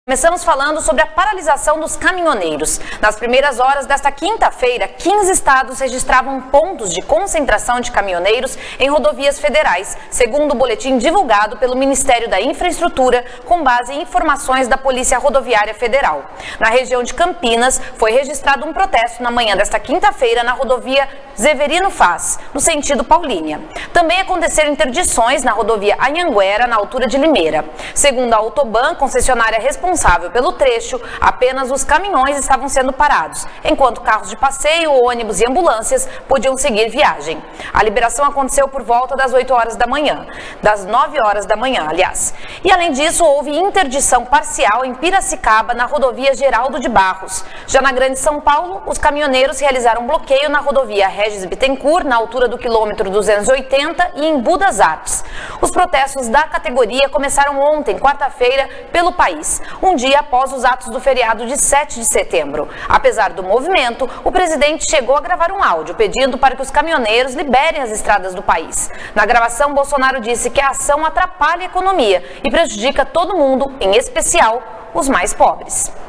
Começamos falando sobre a paralisação dos caminhoneiros. Nas primeiras horas desta quinta-feira, 15 estados registravam pontos de concentração de caminhoneiros em rodovias federais, segundo o boletim divulgado pelo Ministério da Infraestrutura, com base em informações da Polícia Rodoviária Federal. Na região de Campinas, foi registrado um protesto na manhã desta quinta-feira na rodovia Zeverino Faz, no sentido Paulínia. Também aconteceram interdições na rodovia Anhanguera, na altura de Limeira. Segundo a Autoban, concessionária responsável pelo trecho, apenas os caminhões estavam sendo parados, enquanto carros de passeio, ônibus e ambulâncias podiam seguir viagem. A liberação aconteceu por volta das 8 horas da manhã, das 9 horas da manhã, aliás. E além disso, houve interdição parcial em Piracicaba, na rodovia Geraldo de Barros. Já na Grande São Paulo, os caminhoneiros realizaram bloqueio na rodovia Regis Bittencourt, na altura do quilômetro 280 e em Budas Artes. Os protestos da categoria começaram ontem, quarta-feira, pelo país, um dia após os atos do feriado de 7 de setembro. Apesar do movimento, o presidente chegou a gravar um áudio pedindo para que os caminhoneiros liberem as estradas do país. Na gravação, Bolsonaro disse que a ação atrapalha a economia e prejudica todo mundo, em especial os mais pobres.